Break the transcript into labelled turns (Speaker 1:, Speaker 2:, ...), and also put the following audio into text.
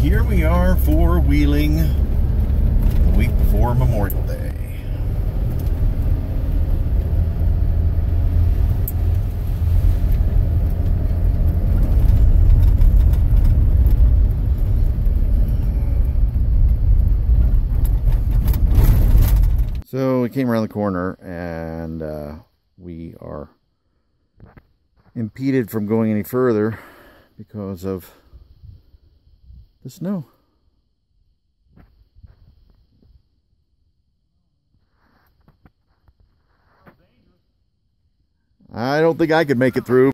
Speaker 1: here we are four-wheeling the week before Memorial Day. So we came around the corner and we are impeded from going any further because of the snow. I don't think I could make it through.